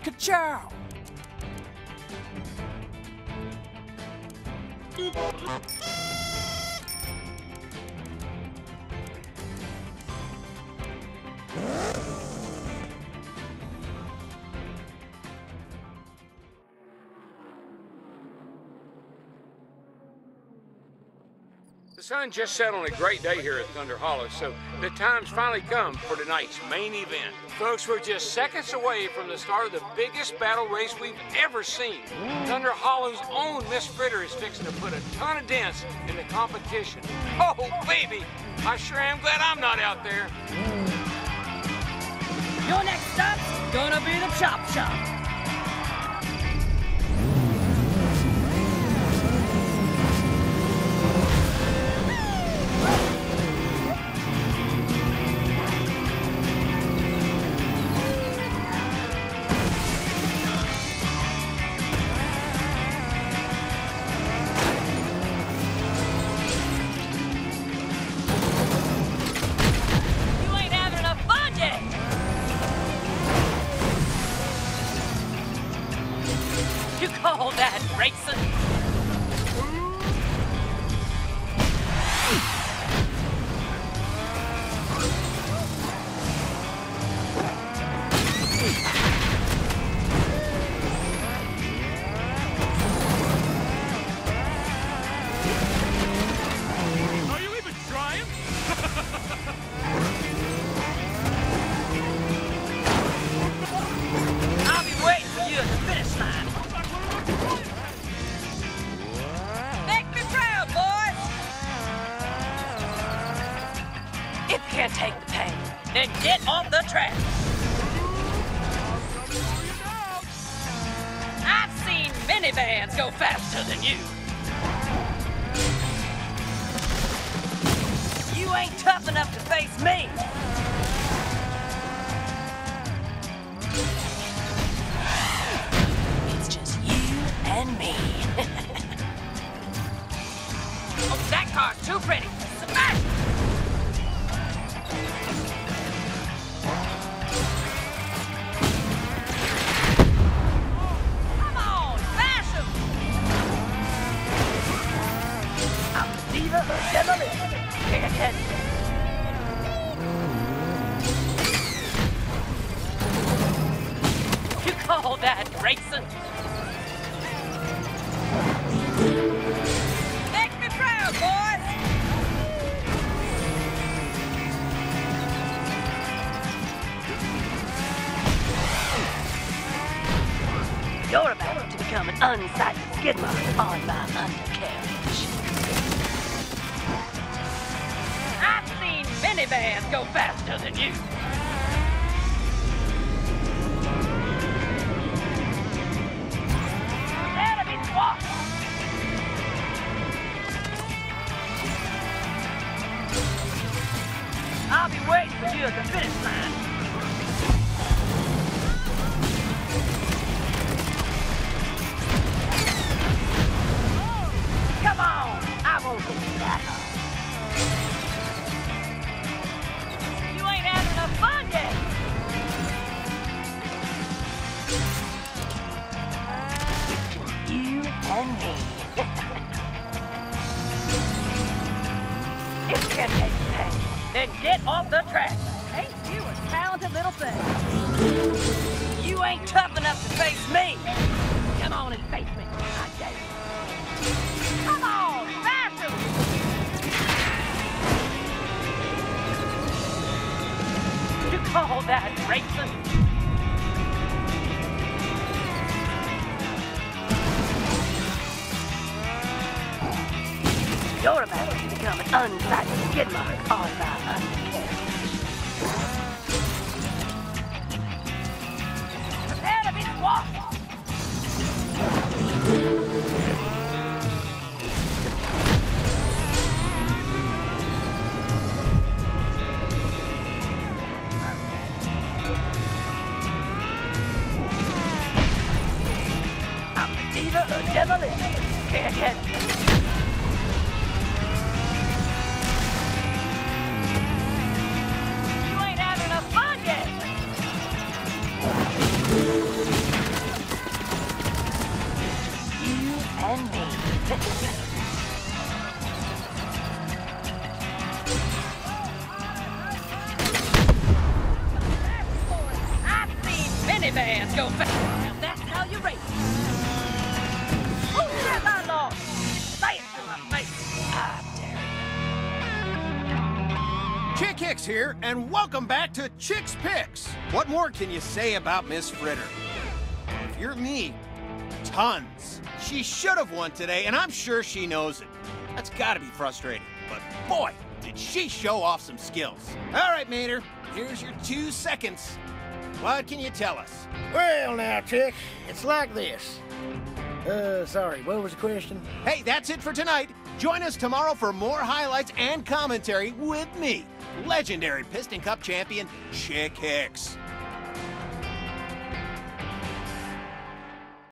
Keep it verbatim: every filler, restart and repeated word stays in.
Ka-chow! The sun just set on a great day here at Thunder Hollow, so the time's finally come for tonight's main event. Folks, we're just seconds away from the start of the biggest battle race we've ever seen. Thunder Hollow's own Miss Fritter is fixing to put a ton of dents in the competition. Oh, baby! I sure am glad I'm not out there. Your next stop's gonna be the Chop Shop. Call that racing? Are you even trying? I'll be waiting for you at the finish line. If you can't take the pain, then get off the track. I've seen minivans go faster than you. You ain't tough enough to face me. It's just you and me. Oh, that car's too pretty. Smash! Come on, smash him! I'm the diva of demolition. Pay attention. You call that racing? Make me proud, boys! You're about to become an unsightly skid mark on my undercarriage. I've seen minivans go faster than you. Prepare to be squashed. I'll be waiting for you at the finish line. Come on, I won't get you that hard. You ain't having enough fun yet. It's just you and me. If you can't take the pain, then get off the track. Ain't you a talented little thing? You ain't tough enough to face me. Come on and face me, I dare you. Come on, smash him! You call that racing? You're about to become an unsightly skid mark on my undercarriage. Prepare to be squashed! I'm the diva of demolition. Pay attention. You ain't having enough fun yet. minivans go fast. Now that's how you race. Oh, shit, my lord. Say it to my face. I dare you. Chick Hicks here, and welcome back to Chick's Picks. What more can you say about Miss Fritter? If you're me, tons. She should have won today, and I'm sure she knows it. That's gotta be frustrating, but boy, did she show off some skills. All right, Mater, here's your two seconds. What can you tell us? Well, now, Chick, it's like this. Uh, sorry, what was the question? Hey, that's it for tonight. Join us tomorrow for more highlights and commentary with me, legendary Piston Cup champion Chick Hicks.